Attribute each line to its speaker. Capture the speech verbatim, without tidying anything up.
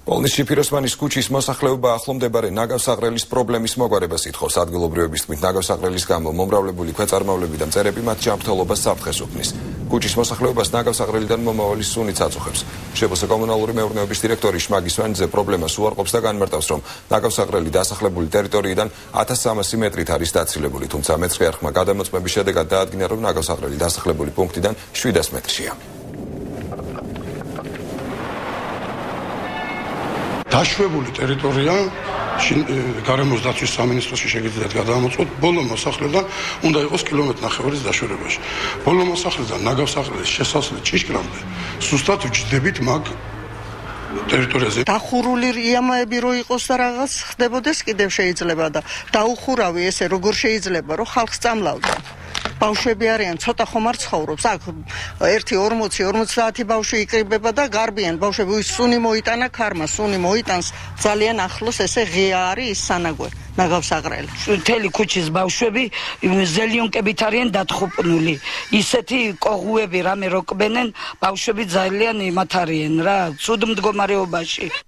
Speaker 1: პოლნისში ფიროსმანის ქუჩის მოსახლეობა ახლო მდებარე ნაგავსაღრელის პრობლემის მოგვარებას ითხოვს. ადგილობრივების თქმით, ნაგავსაღრელის გამო მომრავლებული ქვეწარმავლები და მწერები მათ ჯანმრთელობას საფრთხეს უქმნის. ქუჩის მოსახლეობას ნაგავსაღრელიდან მომავალი სუნიც აწუხებს. შებოსა კომუნალური მეურნეობის დირექტორი შმაგი სვანიძე პრობლემას უარყოფს და განმარტავს, რომ ნაგავსაღრელი დასახლებული ტერიტორიიდან ათას სამასი მეტრით არის დაცილებული, თუმცა მეცხრე არხმა გადამოწმების შედეგად დაადგინა, რომ ნაგავსაღრელი დასახლებული პუნქტიდან შვიდას მეტრშია.
Speaker 2: დაშვებული ტერიტორია გარემოს დაცვის სამინისტროში შეგიძლიათ გადამოწყვეტ, ბოლო მოსახლიდან უნდა იყოს კილომეტრი ნახევარის დაშვებაში. ბოლო მოსახლიდან ნაგავსაღრელის შესასვლელი ჭიშკრამდე სუსტად ვჯდებით მაგ ტერიტორიაზე.
Speaker 3: დახურული იამაები რო იყოს და რაღაც ხდებოდეს კიდევ შეიძლება და დაუხურავი ესე როგორ შეიძლება რომ ხალხს წამლავდა. ბავშვები არიან, ცოტა ხომ არ ცხოვრობს. აქ ერთი ორმოცი ორმოცდაათი ბავშვი იკრიბება და გარბიან ბავშვები. სუნი მოიტანა ქარმა, სუნი მოიტანს ძალიან ახლოს, ესე ღია არის ის სანაგვე ნაგავსაღრელი.
Speaker 4: მთელი ქუჩის ბავშვები ზელიონკებით არიან დათხუპნული. ისეთი კოღუები რამე როკბენენ, ბავშვები ძალიან იმათ არიან რა, ცუდ მდგომარეობაში.